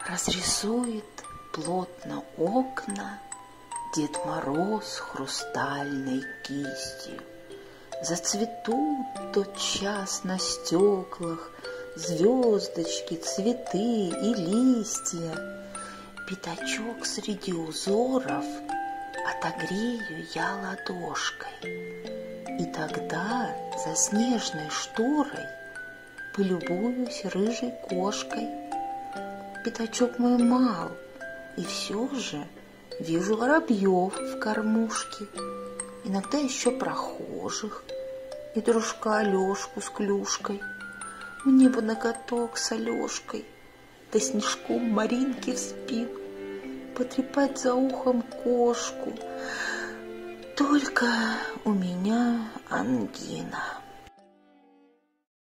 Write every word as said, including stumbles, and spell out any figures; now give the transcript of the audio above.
Разрисует плотно окна Дед Мороз хрустальной кистью. Зацветут тотчас на стеклах звездочки, цветы и листья. Пятачок среди узоров отогрею я ладошкой, и тогда за снежной шторой полюбуюсь рыжей кошкой. Пятачок мой мал, и все же вижу воробьев в кормушке, иногда еще прохожих и дружка Алешку с клюшкой. Мне бы на каток с Алешкой, да снежком Маринке в спину, потрепать за ухом кошку. Только у меня ангина.